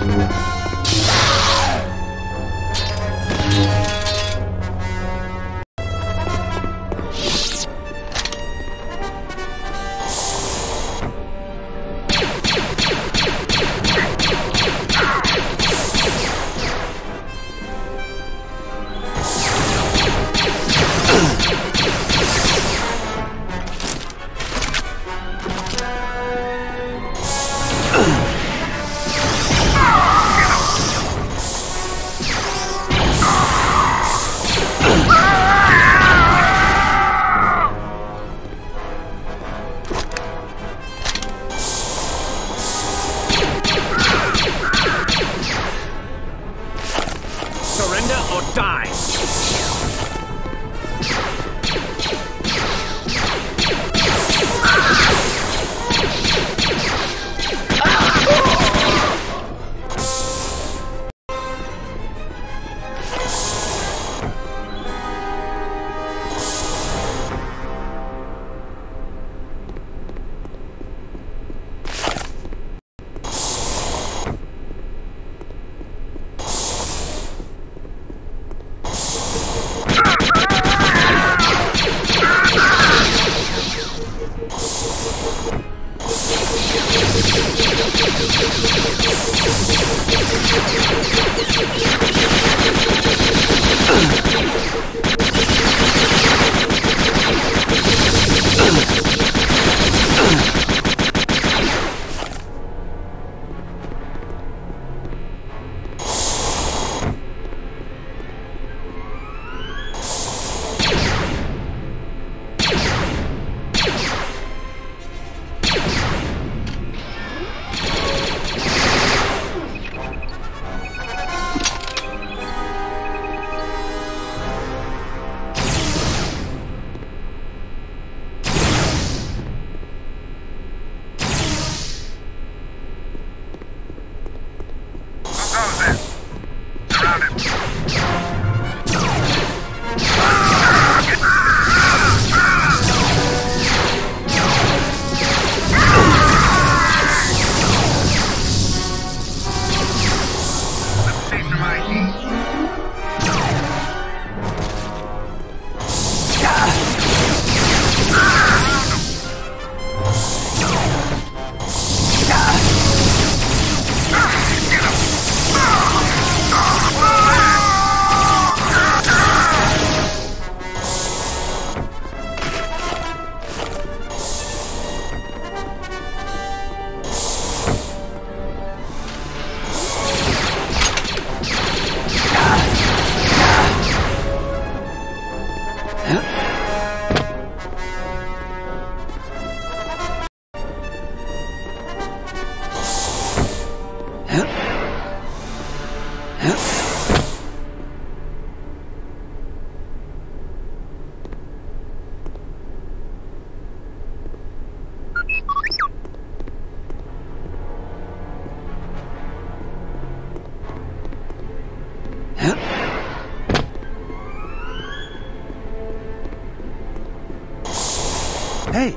Hey!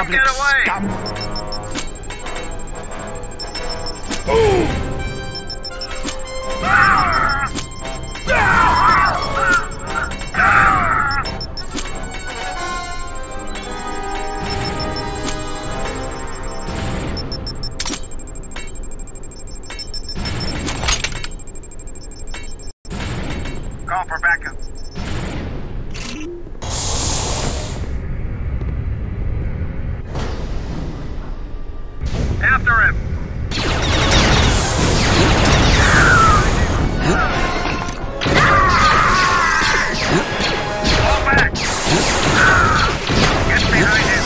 Republic scum! Call for backup. After him! Fall back! Get behind him!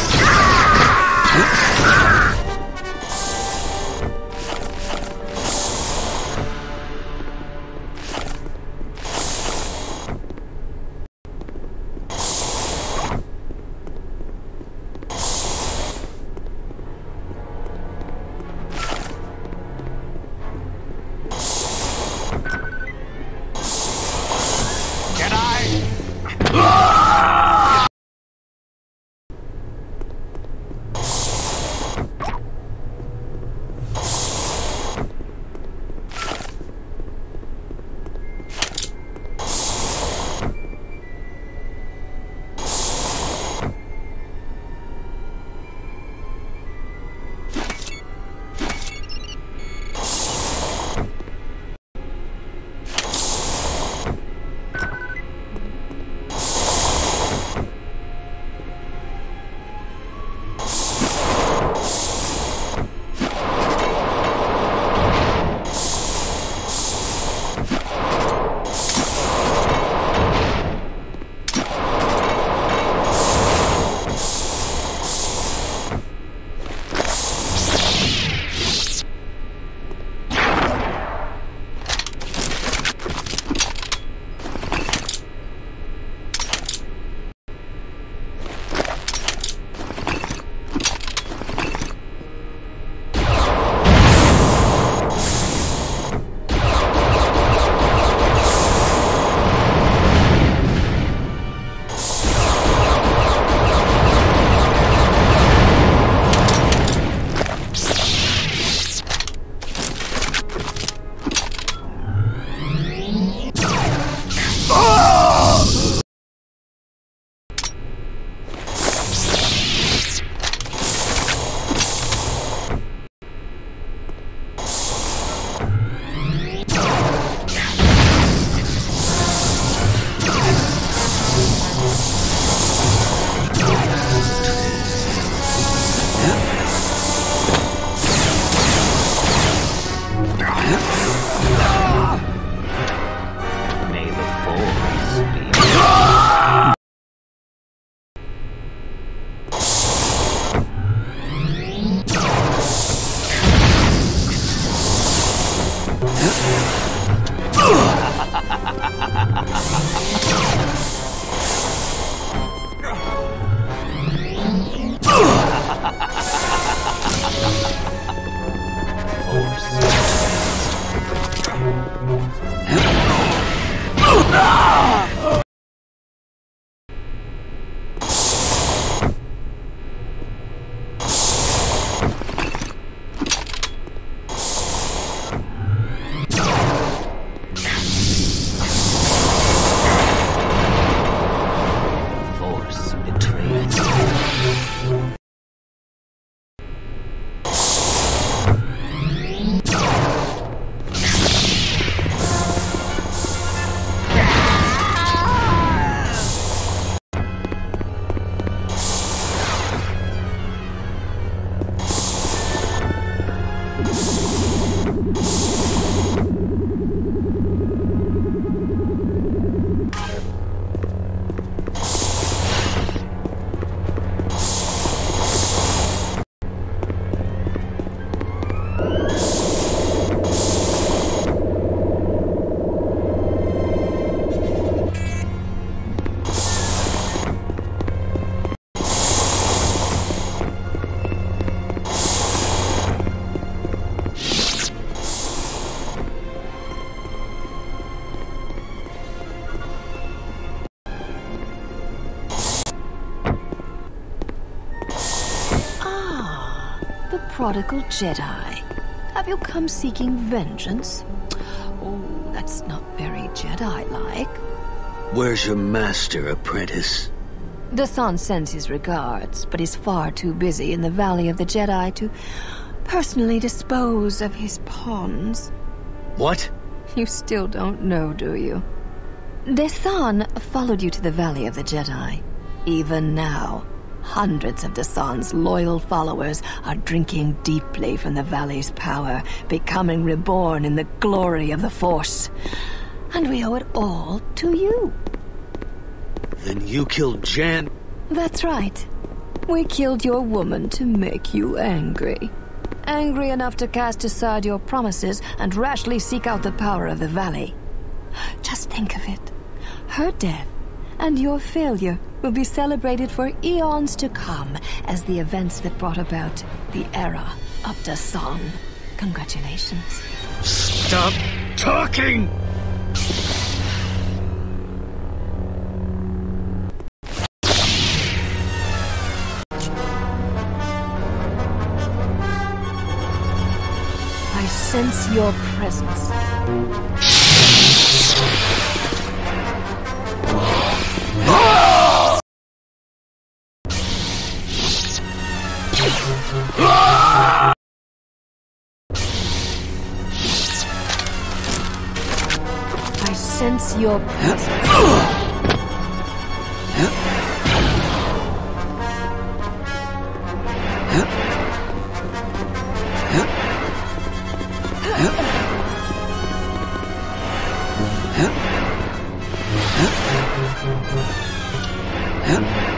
prodigal Jedi. Have you come seeking vengeance? Oh, that's not very Jedi-like. Where's your master, apprentice? Dasan sends his regards, but is far too busy in the Valley of the Jedi to personally dispose of his pawns. What? You still don't know, do you? Dasan followed you to the Valley of the Jedi. Even now, hundreds of Dasan's loyal followers are drinking deeply from the Valley's power, becoming reborn in the glory of the Force. And we owe it all to you. Then you killed Jan? That's right. We killed your woman to make you angry. Angry enough to cast aside your promises and rashly seek out the power of the Valley. Just think of it. Her death and your failure will be celebrated for eons to come as the events that brought about the era of Dasan. Congratulations. Stop talking! I sense your presence. I sense your presence.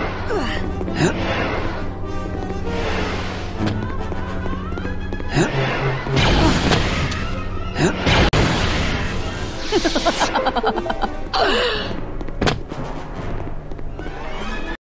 Huh?